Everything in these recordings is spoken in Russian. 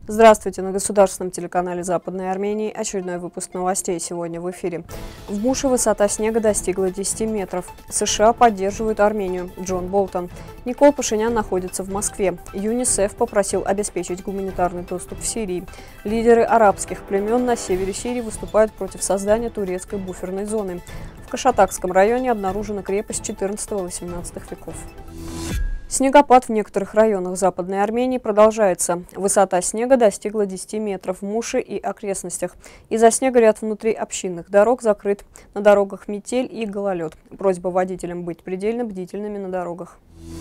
Здравствуйте! На государственном телеканале Западной Армении очередной выпуск новостей сегодня в эфире. В Муше высота снега достигла 10 метров. США поддерживают Армению. Джон Болтон. Никол Пашинян находится в Москве. ЮНИСЕФ попросил обеспечить гуманитарный доступ в Сирии. Лидеры арабских племен на севере Сирии выступают против создания турецкой буферной зоны. В Кашатакском районе обнаружена крепость XIV-XVIII веков. Снегопад в некоторых районах Западной Армении продолжается. Высота снега достигла 10 метров в Муше и окрестностях. Из-за снега ряд внутриобщинных дорог закрыт. На дорогах метель и гололед. Просьба водителям быть предельно бдительными на дорогах.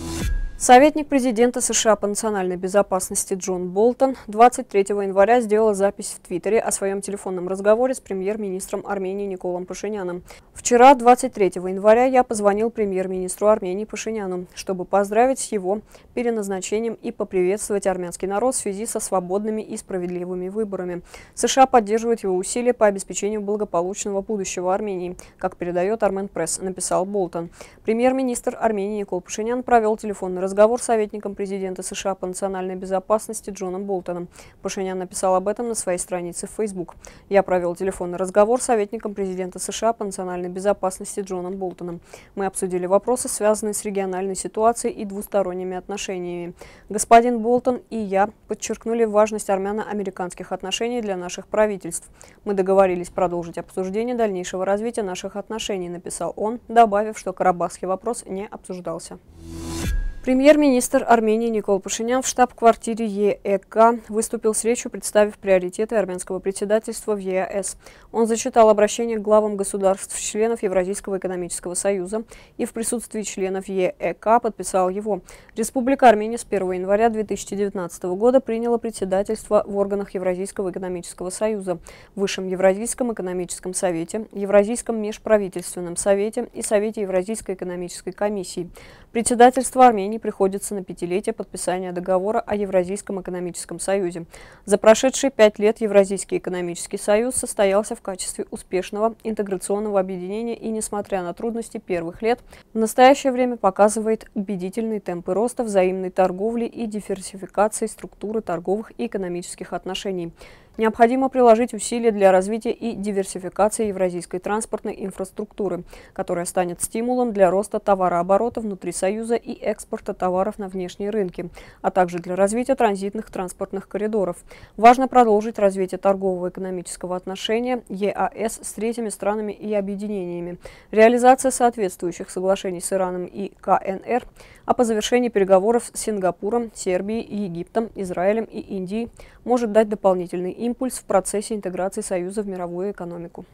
Советник президента США по национальной безопасности Джон Болтон 23 января сделал запись в Твиттере о своем телефонном разговоре с премьер-министром Армении Николом Пашиняном. «Вчера, 23 января, я позвонил премьер-министру Армении Пашиняну, чтобы поздравить с его переназначением и поприветствовать армянский народ в связи со свободными и справедливыми выборами. США поддерживает его усилия по обеспечению благополучного будущего Армении, как передает Армен Пресс», написал Болтон. Премьер-министр Армении Никол Пашинян провел телефонный разговор с советником президента США по национальной безопасности Джоном Болтоном. Пашинян написал об этом на своей странице в Facebook. «Я провел телефонный разговор с советником президента США по национальной безопасности Джоном Болтоном. Мы обсудили вопросы, связанные с региональной ситуацией и двусторонними отношениями. Господин Болтон и я подчеркнули важность армяно-американских отношений для наших правительств. Мы договорились продолжить обсуждение дальнейшего развития наших отношений», написал он, добавив, что карабахский вопрос не обсуждался. Премьер-министр Армении Никол Пашинян в штаб-квартире ЕЭК выступил с речью, представив приоритеты армянского председательства в ЕАЭС. Он зачитал обращение к главам государств-членов Евразийского экономического союза и в присутствии членов ЕЭК подписал его. Республика Армения с 1 января 2019 года приняла председательство в органах Евразийского экономического союза, Высшем Евразийском экономическом совете, Евразийском межправительственном совете и Совете Евразийской экономической комиссии. Председательство Армении приходится на 5-летие подписания договора о Евразийском экономическом союзе. За прошедшие 5 лет Евразийский экономический союз состоялся в качестве успешного интеграционного объединения и, несмотря на трудности первых лет, в настоящее время показывает убедительные темпы роста взаимной торговли и диверсификации структуры торговых и экономических отношений. Необходимо приложить усилия для развития и диверсификации евразийской транспортной инфраструктуры, которая станет стимулом для роста товарооборота внутри Союза и экспорта товаров на внешние рынки, а также для развития транзитных транспортных коридоров. Важно продолжить развитие торгового и экономического отношения ЕАЭС с третьими странами и объединениями, реализация соответствующих соглашений с Ираном и КНР, а по завершении переговоров с Сингапуром, Сербией, Египтом, Израилем и Индией может дать дополнительный импульс в процессе интеграции Союза в мировую экономику.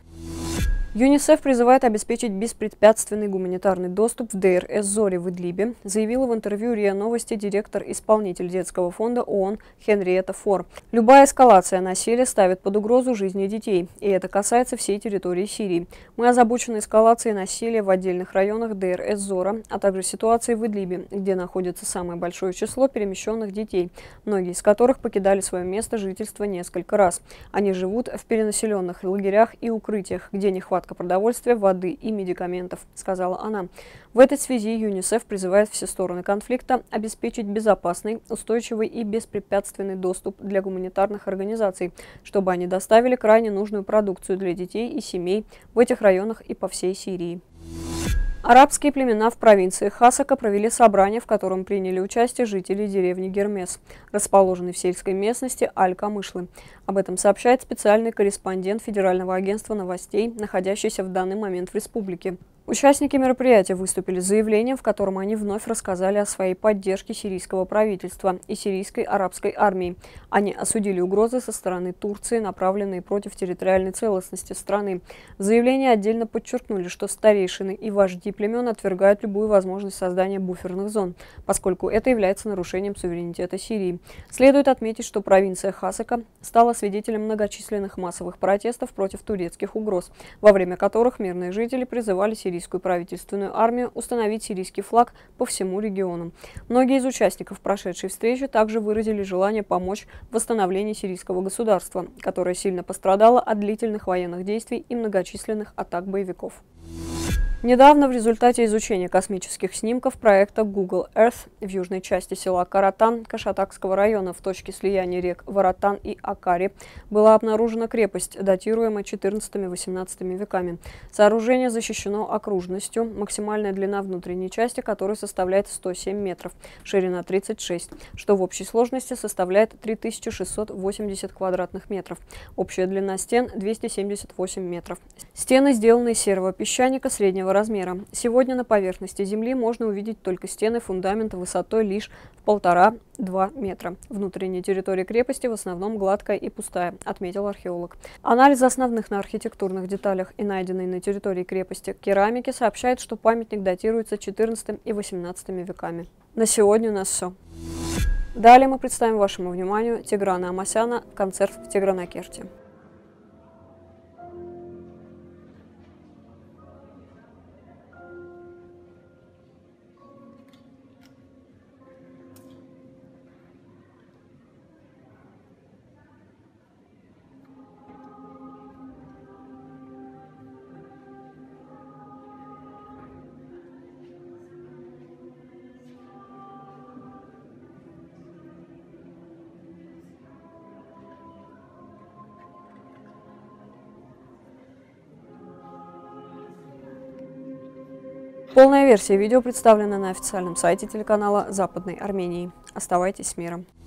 ЮНИСЕФ призывает обеспечить беспрепятственный гуманитарный доступ в Дейр эз-Зори в Идлибе, заявила в интервью РИА Новости директор-исполнитель детского фонда ООН Хенриетта Фор. «Любая эскалация насилия ставит под угрозу жизни детей, и это касается всей территории Сирии. Мы озабочены эскалацией насилия в отдельных районах Дейр эз-Зора, а также ситуацией в Идлибе, где находится самое большое число перемещенных детей, многие из которых покидали свое место жительства несколько раз. Они живут в перенаселенных лагерях и укрытиях, где нехватка продовольствия, воды и медикаментов», сказала она. В этой связи ЮНИСЕФ призывает все стороны конфликта обеспечить безопасный, устойчивый и беспрепятственный доступ для гуманитарных организаций, чтобы они доставили крайне нужную продукцию для детей и семей в этих районах и по всей Сирии. Арабские племена в провинции Хасака провели собрание, в котором приняли участие жители деревни Гермес, расположенной в сельской местности Аль-Камышлы. Об этом сообщает специальный корреспондент Федерального агентства новостей, находящийся в данный момент в республике. Участники мероприятия выступили с заявлением, в котором они вновь рассказали о своей поддержке сирийского правительства и сирийской арабской армии. Они осудили угрозы со стороны Турции, направленные против территориальной целостности страны. В заявлении отдельно подчеркнули, что старейшины и вожди племен отвергают любую возможность создания буферных зон, поскольку это является нарушением суверенитета Сирии. Следует отметить, что провинция Хасака стала свидетелем многочисленных массовых протестов против турецких угроз, во время которых мирные жители призывали сирийскую правительственную армию установить сирийский флаг по всему региону. Многие из участников прошедшей встречи также выразили желание помочь в восстановлении сирийского государства, которое сильно пострадало от длительных военных действий и многочисленных атак боевиков. Недавно в результате изучения космических снимков проекта Google Earth в южной части села Каратан Кашатакского района в точке слияния рек Варатан и Акари была обнаружена крепость, датируемая XIV-XVIII веками. Сооружение защищено окружностью, максимальная длина внутренней части которой составляет 107 метров, ширина 36, что в общей сложности составляет 3680 квадратных метров. Общая длина стен 278 метров. Стены сделаны из серого песчаника среднего размера. Сегодня на поверхности Земли можно увидеть только стены фундамента высотой лишь в 1,5–2 метра. Внутренняя территория крепости в основном гладкая и пустая, отметил археолог. Анализ основных на архитектурных деталях и найденной на территории крепости керамики сообщает, что памятник датируется XIV и XVIII веками. На сегодня у нас все. Далее мы представим вашему вниманию Тиграна Амасяна «Концерт в Тигранакерте». Полная версия видео представлена на официальном сайте телеканала Западной Армении. Оставайтесь с миром.